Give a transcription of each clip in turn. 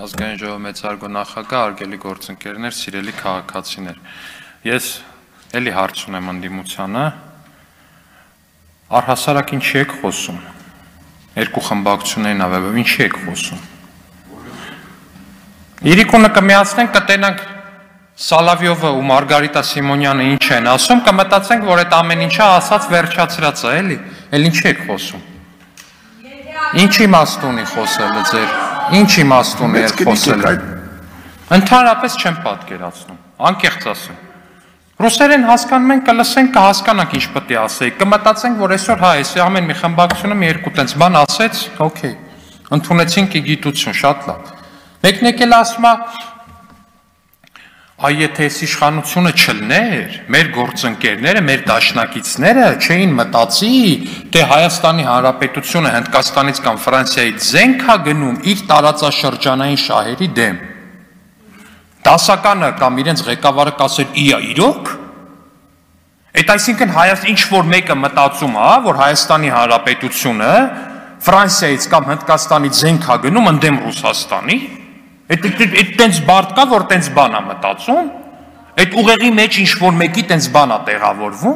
ազգային ժողովի մեծարգո նախագահ, արգելի գործընկերներ, սիրելի քաղաքացիներ։ Ես էլի հարց ունեմ ընդդիմությանը, առհասարակ ինչի եք խոսում։ Երկու խմբակցություններին ավելով ինչի եք խոսում։ Իրիկունը կմիացնենք, կտենանք Սալավյովը ու Մարգարիտա Սիմոնյանը ինչ են ասում, կմտածենք, որ այդ ամեն ինչը ասած վերջացրած է, էլի։ Էլ ինչի եք խոսում։ Ինչ իմաստ ունի խոսելը ձեր։ Ինչ իմաստ ունի խոսելը։ Ընդհանրապես չեմ պատկերացնում, անկեղծ ասեմ։ Ռուսերեն հասկանում ենք, կլսենք, կհասկանանք ինչ պետք է ասեի, կմտածենք, որ այսօր հա, այս ամեն մի խմբակցությունը մի երկու տենց բան ասեց, օքեյ։ Ընդունեցինք գիտություն, շատ լավ։ Մեկն եկել ասում է, այ եթե այս իշխանությունը չլներ, մեր գործընկերները, մեր դաշնակիցները չէին մտածի, թե Հայաստանի Հանրապետությունը Հնդկաստանից կամ Ֆրանսիայից զենք է գնում իր տարածաշրջանային շահերի դեմ։ Դասականը կամ իրենց ղեկավարը կասեր՝ «Իա, իրոք»։ Այդ այսինքն ինչ որ մեկը մտածում է, որ Հայաստանի Հանրապետությունը Ֆրանսիայից կամ Հնդկաստանից զենք է գնում ընդդեմ Ռուսաստանի։ Այդ տենց բարդ կա, որ տենց բան է մտածում, այդ ուղեղի մեջ ինչ որ մեկի տենց բան է տեղավորվում։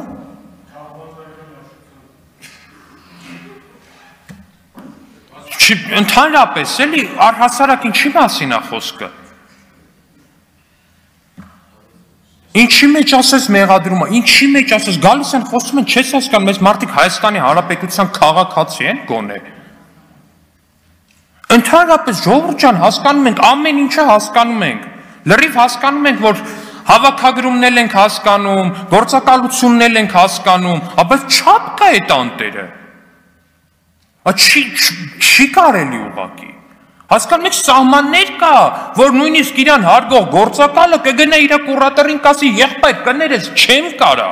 Ընդհանրապես էլի առհասարակ ինչի մասին է խոսքը։ Ինչի մեջ ասես մեղադրումը, ինչի մեջ ասես գալիս են խոսում են, չես հասկանում, մեզ մարդիկ Հայաստանի Հանրապետության քաղաքացի են գոնե։ Ընդհանրապես ժողովուրդ ջան, հասկանում ենք, ամեն ինչը հասկանում ենք, լրիվ հասկանում ենք, որ հավաքագրումն ենք հասկանում, գործակալությունն ենք հասկանում, բայց չափ կա այդ անտերը, չի կարելի ուղղակի, հասկանում եք սահմաններ կա, որ նույնիսկ իրան հարգող գործակալը կգնա իր կուրատորին կասի եղբայր կներես չեմ կարա։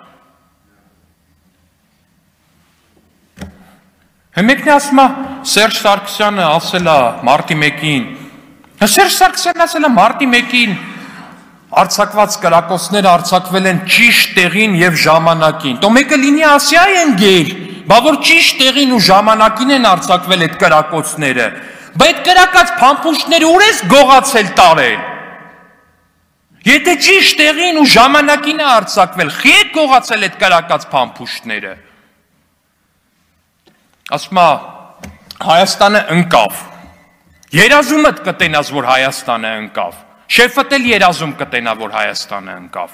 Մեկն ասում է Սերժ Սարգսյանը ասել է մարտի 1-ին, Սերժ Սարգսյանն ասել է մարտի 1-ին արձակված կրակոցները արձակվել են ճիշտ տեղին եւ ժամանակին։ Տո մեկը լինի ասի այն գեր, բա որ ճիշտ տեղին ու ժամանակին են արձակվել այդ կրակոցները։ Բայց այդ կրակած փամփուշտները ուր ես գողացել տարել։ Եթե ճիշտ տեղին ու ժամանակին է արձակվել, խի եք գողացել այդ կրակած փամփուշտները։ Ասում է Հայաստանը ընկավ, երազումդ կտենաս, որ Հայաստանը ընկավ, շեֆդ էլ երազում կտենա, որ Հայաստանը ընկավ,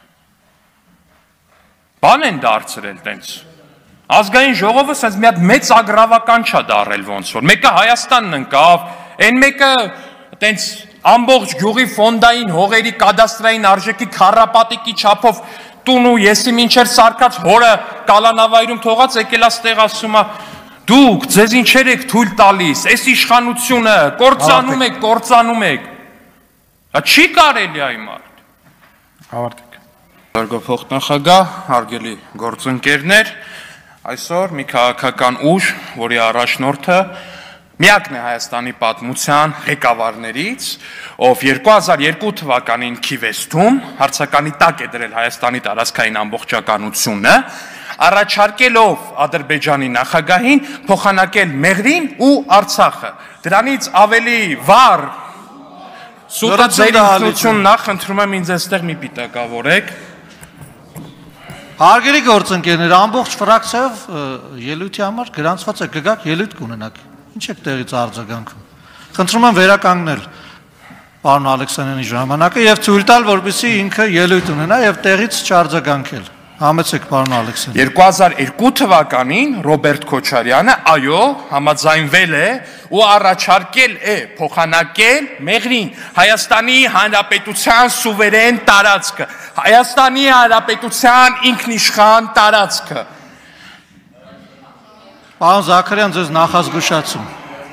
բան են դարձրել տենց, ազգային ժողովը սենց մի հատ մեծ ագրավական չա դարել ոնց որ, մեկը Հայաստանն ընկավ, են մեկը տենց ամբողջ գյուղի ֆոնդային հողերի կադաստրային արժեքի քառապատիկի չափով տուն ու եսի մինչեր սարկած հորը կալանավայրում թողած եկել աստեղ ասում է դուք ձեզ ինչեր եք թույլ տալիս, այս իշխանությունը կործանում եք, չի կարելի այ մարդ։ Հավարտեք։ Արգո փոխնախագահ, հարգելի գործընկերներ, այսօր մի քաղաքական ուժ, որի առաջնորդը միակն է Հայաստանի պատմության ղեկավարներից, ով 2002 թվականին Քիվեստում հարցականի տակ է դրել Հայաստանի տարածքային ամբողջականությունը, առաջարկելով Ադրբեջանի նախագահին փոխանակել Մեղրին ու Արցախը։ Դրանից ավելի վառ սուտը ձեր ինքնություն նախ խնդրում եմ ինձ այստեղ մի պիտակավորեք։ Հարգելի գործընկերներ, ամբողջ ֆրակցիայով ելույթի համար գրանցված է կգաք ելույթ կունենաք։ Ինչ եք տեղից արձագանքում։ Խնդրում եմ վերականգնել պարոն Ալեքսանյանի ժամանակը եւ ցույց տալ, որպեսզի ինքը ելույթ ունենա եւ տեղից չարձագանքել։ Համեցեք պարոն Ալեքսանյան։ 2002 թվականին Ռոբերտ Քոչարյանը, այո, համաձայնվել է ու առաջարկել է փոխանակել Մեղրին Հայաստանի Հանրապետության սուվերեն տարածքը, Հայաստանի Հանրապետության ինքնիշխան տարածքը։ Պարոն Զաքարյան, ձեզ նախազգուշացում։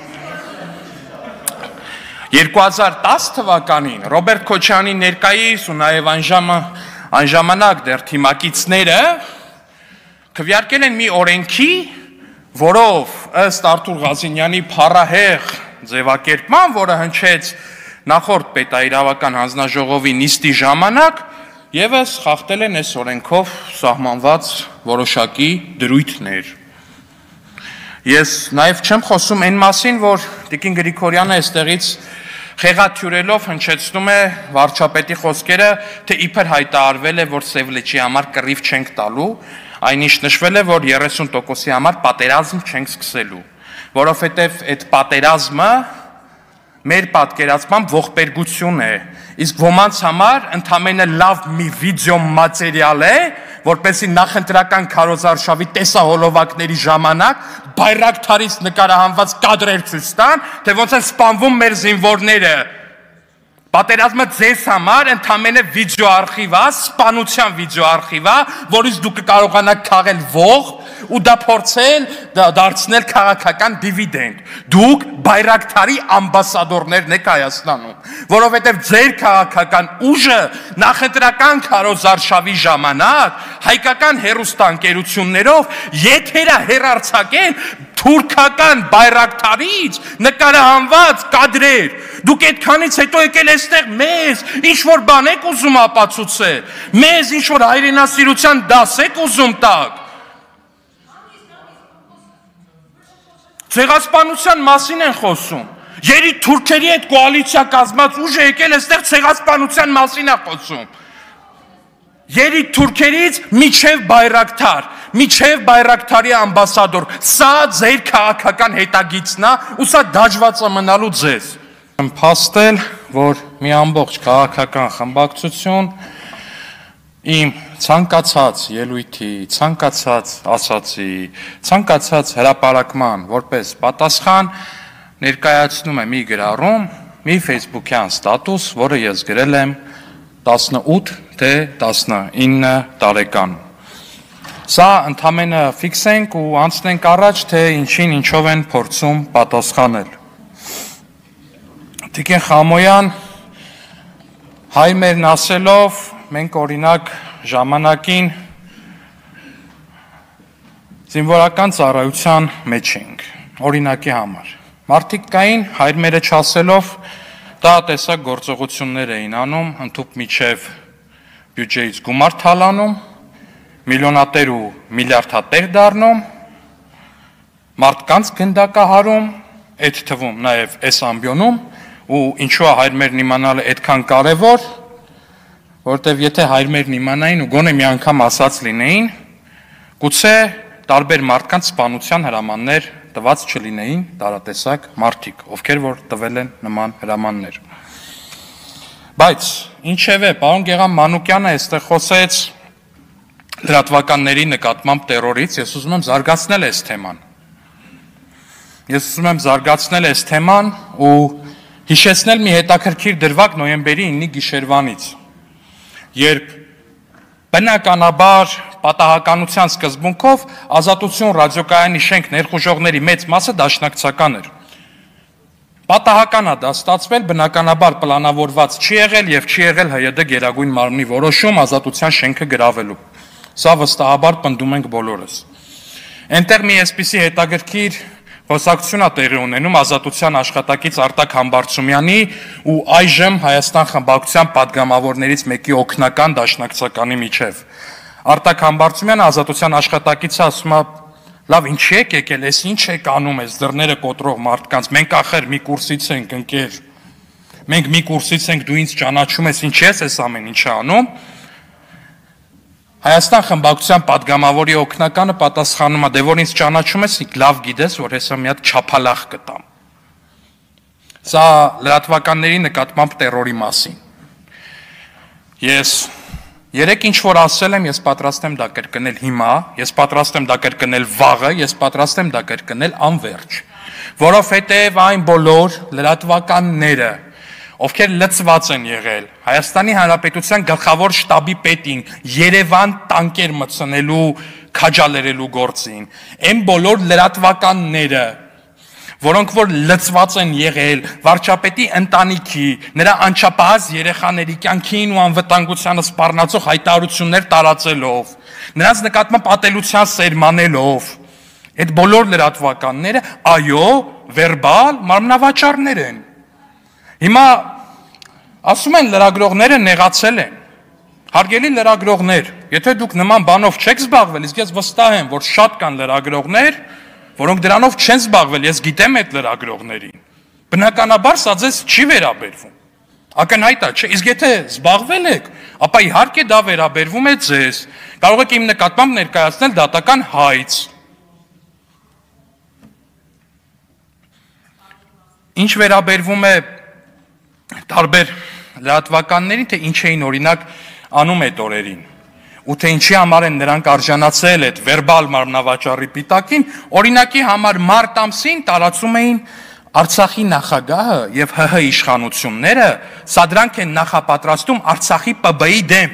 2010 թվականին Ռոբերտ Քոչարյանի ներկայիս ու նաև անժամանակ դեռ թիմակիցները քվեարկել են մի օրենքի, որով ըստ Արթուր Ղազինյանի փառահեղ ձևակերպման, որը հնչեց նախորդ պետաիրավական հանձնաժողովի նիստի ժամանակ, եւս խախտել են այս օրենքով սահմանված որոշակի դրույթներ։ Ես նաև չեմ խոսում այն մասին, որ Տիկին Գրիգորյանը այստեղից խեղաթյուրելով հնչեցնում է վարչապետի խոսքերը, թե իբր հայտարարվել է, որ Սև լճի համար կռիվ չենք տալու, այնինչ նշվել է, որ 30%-ի համար պատերազմ չենք սկսելու, որովհետև այդ պատերազմը մեր պատկերացմամբ ողբերգություն է, իսկ ոմանց համար ընդամենը լավ մի վիդեո մատերիալ է, որպեսզի նախընտրական քարոզարշավի տեսահոլովակների ժամանակ բայրակթարից նկարահանված կադրեր ցույց տան, թե ոնց են սպանվում մեր զինվորները։ Պատերազմը ձեզ համար ընդամենը վիդեո արխիվ է, սպանության վիդեո արխիվ է, որից դուք կարողանաք քաղել ողջ ու դա փորձել դարձնել քաղաքական դիվիդենդ։ Դուք բայրակթարի ամբասադորներն եք Հայաստանում, որովհետև ձեր քաղաքական ուժը նախընտրական քարոզարշավի ժամանակ հայկական հեռուստաընկերություններով եթերա հեռարձակեն թուրքական բայրակթարից նկարահանված կադրեր։ Դուք այդքանից հետո եկել այստեղ մեզ ինչ որ բան եք ուզում ապացուցել, մեզ ինչ որ հայրենասիրության դաս եք ուզում տալ։ Ցեղասպանության մասին են խոսում։ Երի թուրքերի այդ կոալիցիա կազմած ուժը եկել այստեղ ցեղասպանության մասին է խոսում։ Երի թուրքերից միջև բայրակթար, միջև բայրակթարի ամբասադոր, սա ձեր քաղաքական հետագիծն է, ու սա դաջված է մնալու ձեզ։ Եմ փաստել, որ մի ամբողջ քաղաքական խմբակցություն իմ ցանկացած ելույթի, ցանկացած ասացի, ցանկացած հրապարակման որպես պատասխան ներկայացնում է մի գրառում, մի Facebook-յան ստատուս, որը ես գրել եմ 18 թե 19 տարեկան։ Սա ընդամենը ֆիքսենք ու անցնենք առաջ, թե ինչին ինչով են փորձում պատասխանել։ Տիկին Խամոյան հայ մերն ասելով մենք օրինակ ժամանակին զինվորական ծառայության մեջ ենք, օրինակի համար։ Մարդիկ կային հայր մերը չասելով, դա տեսակ գործողություններ էին անում, ընդհուպ միջև բյուջեից գումար թալանում, միլիոնատեր ու միլիարդատեր դառնում, մարդկանց գնդակահարում, այդ թվում նաև այս ամբիոնում, ու ինչու է հայր մերն իմանալը այդքան կարևոր, որտեվ եթե հայրմերն իմանային ու գոնե մի անգամ ասած լինեին, գուցե տարբեր մարդկանց սպանության հրամաններ տված չլինեին տարատեսակ մարդիկ, ովքեր որ տվել են նման հրամաններ։ Բայց ինչևէ, պարոն Գեգամ Մանուկյանը այստեղ խոսեց լրատվականների նկատմամբ տերորից, ես ուզում եմ զարգացնել այս թեման։ Ես ուզում եմ զարգացնել այս թեման ու հիշեցնել մի հետաքրքիր դրվագ նոյեմբերի 9-ի գիշերվանից, երբ բնականաբար պատահականության սկզբունքով Ազատություն ռադիոկայանի շենք ներխուժողների մեծ մասը դաշնակցական էր։ Պատահական է դա ստացվել, բնականաբար պլանավորված չի եղել եւ չի եղել ՀՅԴ գերագույն մարմնի որոշում Ազատության շենքը գրավելու։ Սա վստահաբար պնդում ենք բոլորս։ Այնտեղ մի այսպիսի հետաքրքիր խոսակցություն է տեղի ունենում Ազատության աշխատակից Արտակ Համբարձումյանի ու այժմ Հայաստան խմբակցության падգամավորներից մեկի օգնական դաշնակցականի միջև։ Արտակ Համբարձումյանը Ազատության աշխատակիցը ասում է. լավ, ինչի եք եկել, ես ինչ եք անում, ես դռները կոտրող մարդկանց, մենք ախր մի կուրսից ենք ընկեր, մենք մի կուրսից ենք, դու ինձ ճանաչում ես, ինչ ես ամեն ինչը անում։ Հայաստան խմբակցության падգամավորի օգնականը պատասխանում է, դե որ ինձ ճանաչում ես, լավ գիտես, որ հեսա մի հատ չափալախ կտամ։ Սա լրատվականների նկատմամբ տերորի մասին։ Ես երեք ինչ որ ասել եմ, ես պատրաստ եմ դա կրկնել հիմա, ես պատրաստ եմ դա կրկնել վաղը, ես պատրաստ եմ դա կրկնել անվերջ, որովհետև այն բոլոր լրատվականները, ովքեր լծված են եղել Հայաստանի Հանրապետության գլխավոր շտաբի պետին Երևան տանկեր մտցնելու, քաջալերելու գործին, այն բոլոր լրատվականները, որոնք որ լծված են եղել վարչապետի ընտանիքի, նրա անչափահաս երեխաների կյանքին ու անվտանգությանը սպառնացող հայտարարություններ տարածելով, նրանց նկատմամբ ատելության սերմանելով, այդ բոլոր լրատվականները, այո, վերբալ մարմնավաճառներ են։ Հիմա ասում են լրագրողները նեղացել են։ Հարգելի լրագրողներ, եթե դուք նման բանով չեք զբաղվել, իսկ ես վստահ եմ, որ շատ կան լրագրողներ, որոնք դրանով չեն զբաղվել, ես գիտեմ այդ լրագրողներին։ բնականաբար սա ձեզ չի վերաբերվում։ Ակնհայտ է, չէ՞։ Իսկ եթե զբաղվել եք, ապա իհարկե դա վերաբերվում է ձեզ։ Կարող եք իմ նկատմամբ ներկայացնել դատական հայց։ Ինչ վերաբերվում է տարբեր լրատվականներին, թե ինչ էին օրինակ անում այդ օրերին, ու թե ինչի համար են նրանք արժանացել այդ վերբալ մարմնավաճառի պիտակին, օրինակի համար մարտ ամսին տարածում էին Արցախի նախագահը եւ ՀՀ իշխանությունները սադրանք են նախապատրաստում Արցախի ՊԲ-ի դեմ։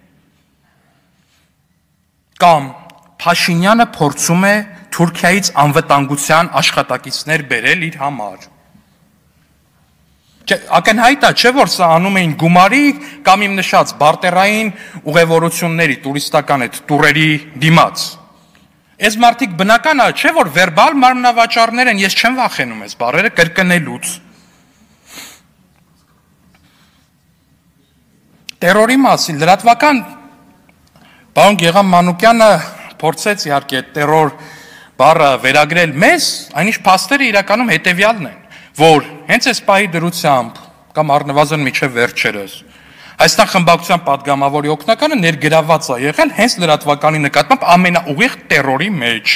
Կամ Փաշինյանը փորձում է Թուրքիայից անվտանգության աշխատակիցներ բերել իր համար։ Ակնհայտ է, չէ՞ որ սա անում էին գումարի կամ իմ նշած բարտերային ուղևորությունների տուրիստական այդ տուրերի դիմաց։ Այս մարդիկ բնական է, չէ՞ որ վերբալ մարմնավաճառներ են, ես չեմ վախենում այս բառերը կրկնելուց։ Տերորի մասին լրատվական պարոն Գեգամ Մանուկյանը փորձեց իհարկե տերոր բառը վերագրել մեզ, այնիշ փաստերը իրականում հետևյալն են, որ հենց այս պահի դրությամբ կամ առնվազն միջև վերջերս Հայաստան խմբակցության падգամավորի օգնականը ներգրաված է եղել հենց լրատվականի նկատմամբ ամենաուղիղ տերորի մեջ։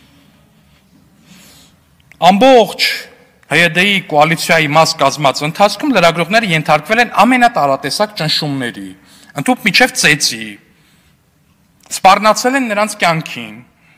Ամբողջ ՀՅԴ-ի կոալիցիայի մաս կազմած ընթացքում լրագրողները ենթարկվել են ամենատարատեսակ ճնշումների, ընդհանուր միջև ծեծի, սպառնացել են նրանց կյանքին։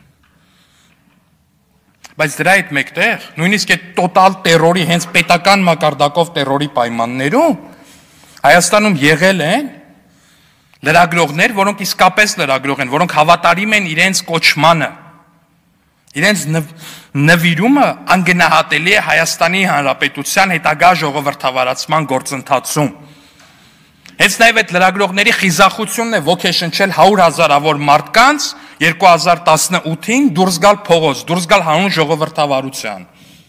Բայց դրա հետ մեկտեղ, նույնիսկ այդ տոտալ տերորի, հենց պետական մակարդակով տերորի պայմաններում Հայաստանում եղել են լրագրողներ, որոնք իսկապես լրագրող են, որոնք հավատարիմ են իրենց կոչմանը, իրենց նվիրումը անգնահատելի է Հայաստանի Հանրապետության հետագա ժողովրդավարացման գործընթացում։ Հենց նաև այդ լրագրողների խիզախությունն է ոգեշնչել 100,000-ավոր մարդկանց 2018-ին դուրս գալ փողոց, դուրս գալ հանուն ժողովրդավարության։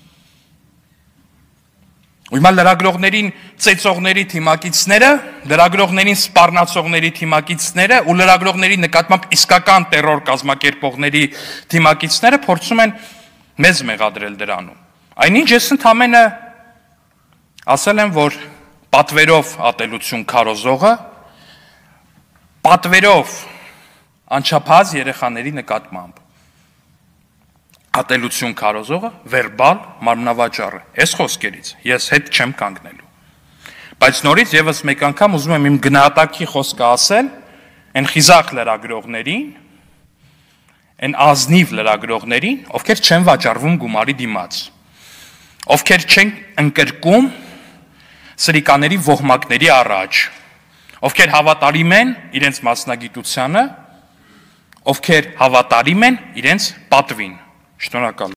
Ուրեմն լրագրողներին ծեծողների թիմակիցները, լրագրողներին սպառնացողների թիմակիցները ու լրագրողների նկատմամբ իսկական տերոր կազմակերպողների թիմակիցները փորձում են մեզ մեղադրել դրանում։ Այնինչ ես ընդամենը ասել եմ, որ պատվերով ատելություն քարոզողը, պատվերով անչափահաս երեխաների նկատմամբ ատելություն քարոզողը վերբալ մարմնավաճառ է։ Այս խոսքերից ես հետ չեմ կանգնելու։ Բայց նորից եւս մեկ անգամ ուզում եմ իմ գնահատակի խոսքը ասել այն խիզախ լրագրողներին, այն ազնիվ լրագրողներին, ովքեր չեն վաճառվում գումարի դիմաց, ովքեր չեն ընկրկում սրիկաների ոհմակների առաջ, ովքեր հավատարիմ են իրենց մասնագիտությանը, ովքեր հավատարիմ են իրենց պատվին։ Շնորհակալ